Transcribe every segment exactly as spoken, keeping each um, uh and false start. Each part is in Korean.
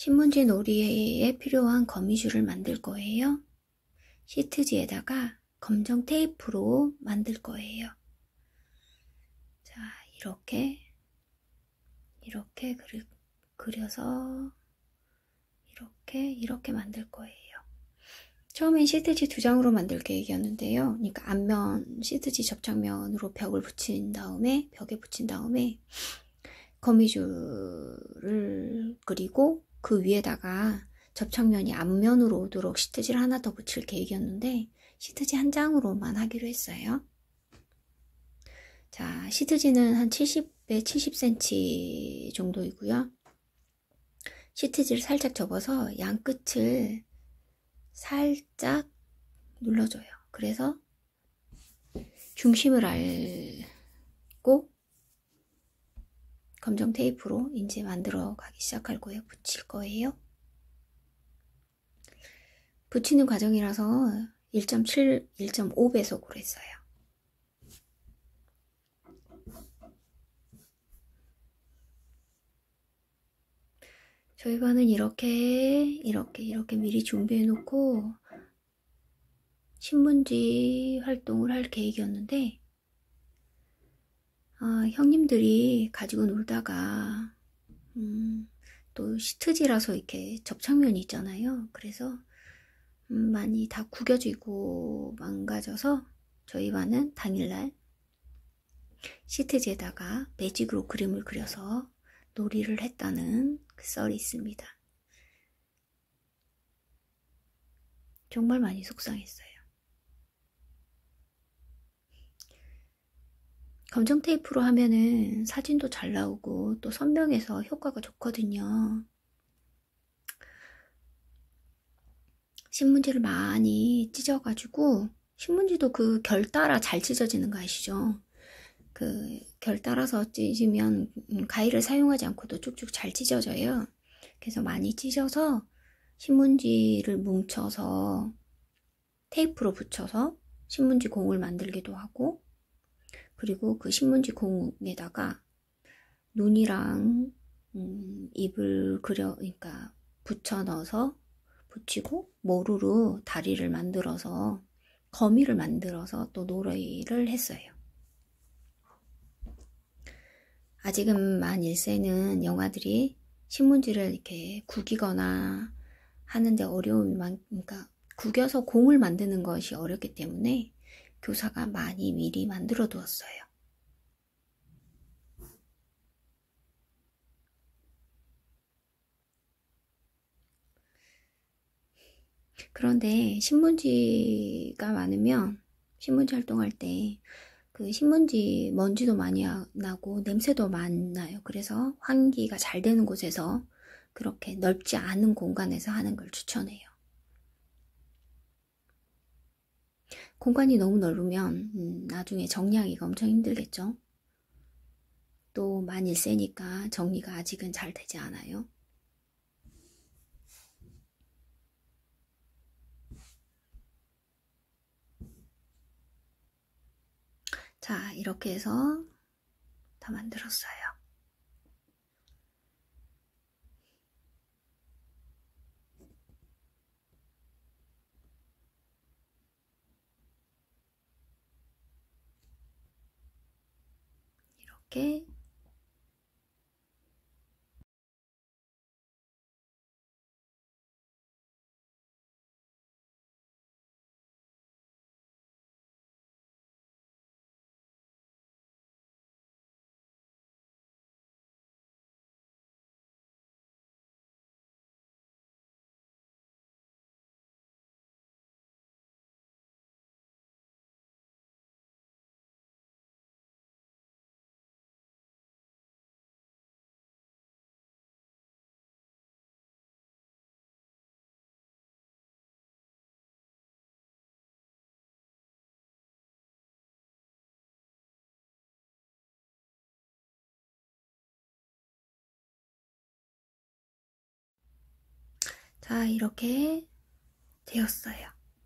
신문지 놀이에 필요한 거미줄을 만들 거예요. 시트지에다가 검정 테이프로 만들 거예요. 자, 이렇게 이렇게 그리, 그려서 이렇게 이렇게 만들 거예요. 처음엔 시트지 두 장으로 만들 계획이었는데요. 그러니까 앞면 시트지 접착면으로 벽을 붙인 다음에 벽에 붙인 다음에 거미줄을 그리고 그 위에다가 접착면이 앞면으로 오도록 시트지를 하나 더 붙일 계획이었는데 시트지 한 장으로만 하기로 했어요. 자, 시트지는 한 칠십에 칠십 센티미터 정도이고요. 시트지를 살짝 접어서 양 끝을 살짝 눌러줘요. 그래서 중심을 알고 검정 테이프로 이제 만들어 가기 시작할 거예요. 붙일 거예요. 붙이는 과정이라서 일 점 칠, 일 점 오 배속으로 했어요. 저희 반은 이렇게 이렇게 이렇게 미리 준비해 놓고 신문지 활동을 할 계획이었는데 아, 형님들이 가지고 놀다가 음, 또 시트지라서 이렇게 접착면이 있잖아요. 그래서 음, 많이 다 구겨지고 망가져서 저희 반은 당일날 시트지에다가 매직으로 그림을 그려서 놀이를 했다는 그 썰이 있습니다. 정말 많이 속상했어요. 검정 테이프로 하면은 사진도 잘 나오고 또 선명해서 효과가 좋거든요. 신문지를 많이 찢어가지고 신문지도 그 결 따라 잘 찢어지는 거 아시죠? 그 결 따라서 찢으면 가위를 사용하지 않고도 쭉쭉 잘 찢어져요. 그래서 많이 찢어서 신문지를 뭉쳐서 테이프로 붙여서 신문지 공을 만들기도 하고 그리고 그 신문지 공에다가 눈이랑 음, 입을 그려 그러니까 붙여 넣어서 붙이고 모루로 다리를 만들어서 거미를 만들어서 또 놀이를 했어요. 아직은 만 일 세는 영아들이 신문지를 이렇게 구기거나 하는데 어려움이 많, 그러니까 구겨서 공을 만드는 것이 어렵기 때문에 교사가 많이 미리 만들어 두었어요. 그런데 신문지가 많으면 신문지 활동할 때 그 신문지 먼지도 많이 나고 냄새도 많나요. 그래서 환기가 잘 되는 곳에서 그렇게 넓지 않은 공간에서 하는 걸 추천해요. 공간이 너무 넓으면 음, 나중에 정리하기가 엄청 힘들겠죠. 또 만 일 세니까 정리가 아직은 잘 되지 않아요. 자, 이렇게 해서 다 만들었어요. 이렇게 자, 이렇게 되었어요.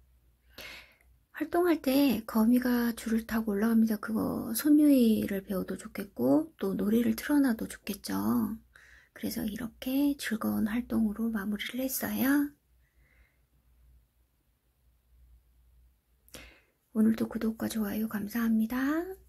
활동할 때 거미가 줄을 타고 올라갑니다. 그거 손유의를 배워도 좋겠고 또 놀이를 틀어놔도 좋겠죠. 그래서 이렇게 즐거운 활동으로 마무리를 했어요. 오늘도 구독과 좋아요 감사합니다.